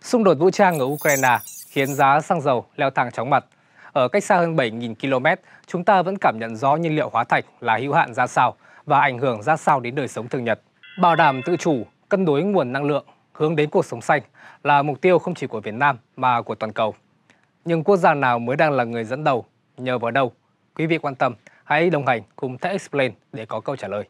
Xung đột vũ trang ở Ukraine khiến giá xăng dầu leo thang chóng mặt. Ở cách xa hơn 7.000 km, chúng ta vẫn cảm nhận rõ nhiên liệu hóa thạch là hữu hạn ra sao và ảnh hưởng ra sao đến đời sống thường nhật. Bảo đảm tự chủ, cân đối nguồn năng lượng, hướng đến cuộc sống xanh là mục tiêu không chỉ của Việt Nam mà của toàn cầu. Nhưng quốc gia nào mới đang là người dẫn đầu, nhờ vào đâu? Quý vị quan tâm, hãy đồng hành cùng Tech Explain để có câu trả lời.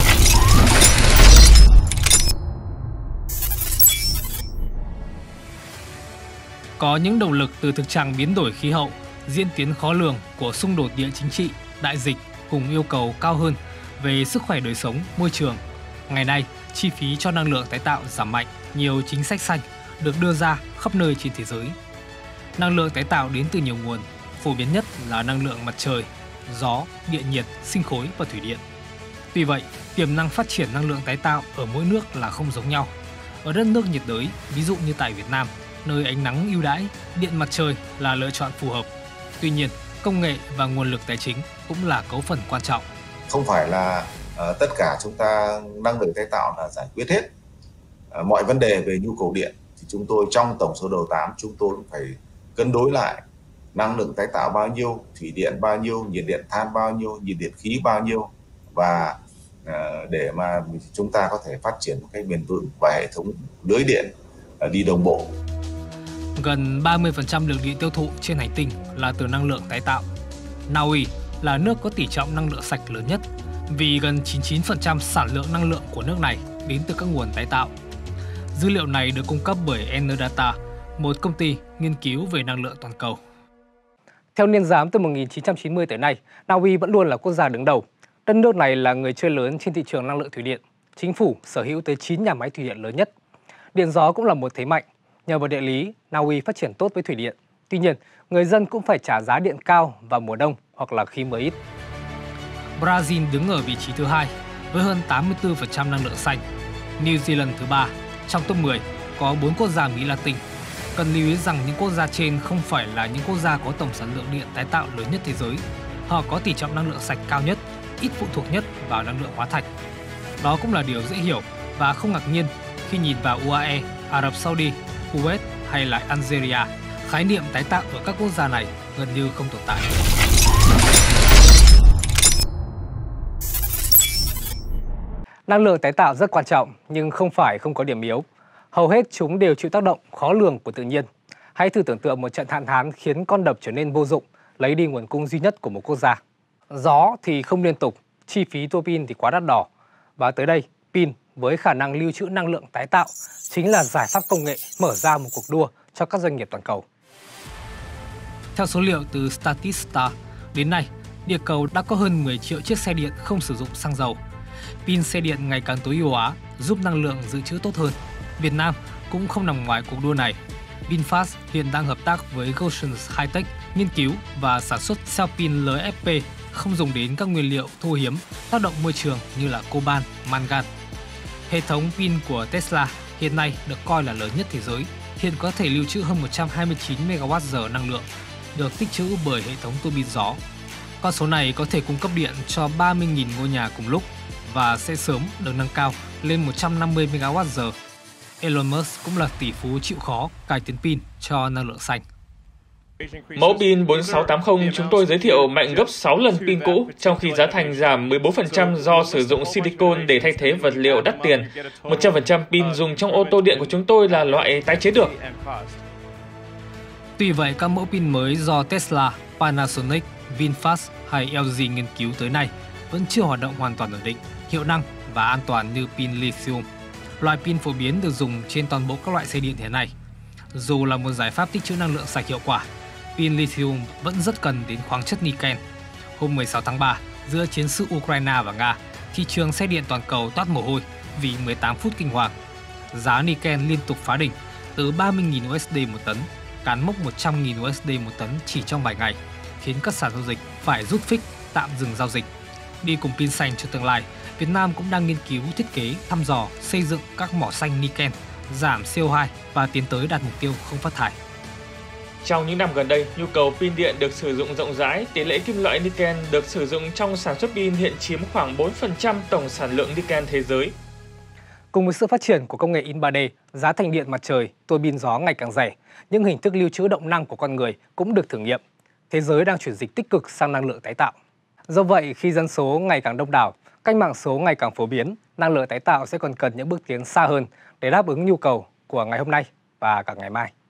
Có những động lực từ thực trạng biến đổi khí hậu, diễn tiến khó lường của xung đột địa chính trị, đại dịch cùng yêu cầu cao hơn về sức khỏe đời sống, môi trường. Ngày nay, chi phí cho năng lượng tái tạo giảm mạnh, nhiều chính sách xanh được đưa ra khắp nơi trên thế giới. Năng lượng tái tạo đến từ nhiều nguồn, phổ biến nhất là năng lượng mặt trời, gió, địa nhiệt, sinh khối và thủy điện. Tuy vậy, tiềm năng phát triển năng lượng tái tạo ở mỗi nước là không giống nhau. Ở đất nước nhiệt đới, ví dụ như tại Việt Nam, nơi ánh nắng ưu đãi, điện mặt trời là lựa chọn phù hợp. Tuy nhiên, công nghệ và nguồn lực tài chính cũng là cấu phần quan trọng. Không phải là tất cả chúng ta năng lượng tái tạo là giải quyết hết. Mọi vấn đề về nhu cầu điện thì chúng tôi trong tổng số đầu 8 chúng tôi cũng phải cân đối lại năng lượng tái tạo bao nhiêu, thủy điện bao nhiêu, nhiệt điện than bao nhiêu, nhiệt điện khí bao nhiêu và để mà chúng ta có thể phát triển một cách bền vững và hệ thống lưới điện đi đồng bộ. Gần 30% lượng điện tiêu thụ trên hành tinh là từ năng lượng tái tạo. Na Uy là nước có tỷ trọng năng lượng sạch lớn nhất vì gần 99% sản lượng năng lượng của nước này đến từ các nguồn tái tạo. Dữ liệu này được cung cấp bởi Enerdata, một công ty nghiên cứu về năng lượng toàn cầu. Theo niên giám từ 1990 tới nay, Na Uy vẫn luôn là quốc gia đứng đầu. Đất nước này là người chơi lớn trên thị trường năng lượng thủy điện. Chính phủ sở hữu tới 9 nhà máy thủy điện lớn nhất. Điện gió cũng là một thế mạnh. Nhờ vào địa lý, Na Uy phát triển tốt với thủy điện. Tuy nhiên, người dân cũng phải trả giá điện cao vào mùa đông hoặc là khi mưa ít. Brazil đứng ở vị trí thứ 2 với hơn 84% năng lượng xanh. New Zealand thứ 3. Trong top 10 có 4 quốc gia Mỹ Latin. Cần lưu ý rằng những quốc gia trên không phải là những quốc gia có tổng sản lượng điện tái tạo lớn nhất thế giới. Họ có tỷ trọng năng lượng sạch cao nhất, ít phụ thuộc nhất vào năng lượng hóa thạch. Đó cũng là điều dễ hiểu và không ngạc nhiên khi nhìn vào UAE, Ả Rập Saudi, Kuwait hay là Algeria, khái niệm tái tạo ở các quốc gia này gần như không tồn tại. Năng lượng tái tạo rất quan trọng nhưng không phải không có điểm yếu. Hầu hết chúng đều chịu tác động khó lường của tự nhiên. Hãy thử tưởng tượng một trận hạn hán khiến con đập trở nên vô dụng, lấy đi nguồn cung duy nhất của một quốc gia. Gió thì không liên tục, chi phí tua pin thì quá đắt đỏ. Và tới đây, pin với khả năng lưu trữ năng lượng tái tạo chính là giải pháp công nghệ mở ra một cuộc đua cho các doanh nghiệp toàn cầu. Theo số liệu từ Statista, đến nay, địa cầu đã có hơn 10 triệu chiếc xe điện không sử dụng xăng dầu. Pin xe điện ngày càng tối ưu hóa, giúp năng lượng dự trữ tốt hơn. Việt Nam cũng không nằm ngoài cuộc đua này. VinFast hiện đang hợp tác với Gotion Hightech nghiên cứu và sản xuất cell pin LFP không dùng đến các nguyên liệu thô hiếm tác động môi trường như là coban, mangan. Hệ thống pin của Tesla hiện nay được coi là lớn nhất thế giới, hiện có thể lưu trữ hơn 129 MWh năng lượng, được tích trữ bởi hệ thống tua bin gió. Con số này có thể cung cấp điện cho 30.000 ngôi nhà cùng lúc và sẽ sớm được nâng cao lên 150 MWh. Elon Musk cũng là tỷ phú chịu khó cải tiến pin cho năng lượng xanh. Mẫu pin 4680 chúng tôi giới thiệu mạnh gấp 6 lần pin cũ, trong khi giá thành giảm 14% do sử dụng silicon để thay thế vật liệu đắt tiền. 100% pin dùng trong ô tô điện của chúng tôi là loại tái chế được. Tuy vậy, các mẫu pin mới do Tesla, Panasonic, VinFast hay LG nghiên cứu tới nay vẫn chưa hoạt động hoàn toàn ổn định, hiệu năng và an toàn như pin lithium. Loại pin phổ biến được dùng trên toàn bộ các loại xe điện hiện nay. Dù là một giải pháp tích trữ năng lượng sạch hiệu quả, pin lithium vẫn rất cần đến khoáng chất niken. Hôm 16 tháng 3, giữa chiến sự Ukraine và Nga, thị trường xe điện toàn cầu toát mồ hôi vì 18 phút kinh hoàng. Giá niken liên tục phá đỉnh từ 30.000 USD một tấn, cán mốc 100.000 USD một tấn chỉ trong vài ngày, khiến các sàn giao dịch phải rút phích, tạm dừng giao dịch. Đi cùng pin xanh cho tương lai, Việt Nam cũng đang nghiên cứu thiết kế, thăm dò, xây dựng các mỏ xanh niken, giảm CO2 và tiến tới đạt mục tiêu không phát thải. Trong những năm gần đây, nhu cầu pin điện được sử dụng rộng rãi, tỷ lệ kim loại niken được sử dụng trong sản xuất pin hiện chiếm khoảng 4% tổng sản lượng niken thế giới. Cùng với sự phát triển của công nghệ in 3D, giá thành điện mặt trời, tua bin gió ngày càng rẻ, những hình thức lưu trữ động năng của con người cũng được thử nghiệm. Thế giới đang chuyển dịch tích cực sang năng lượng tái tạo. Do vậy, khi dân số ngày càng đông đảo, cách mạng số ngày càng phổ biến, năng lượng tái tạo sẽ còn cần những bước tiến xa hơn để đáp ứng nhu cầu của ngày hôm nay và cả ngày mai.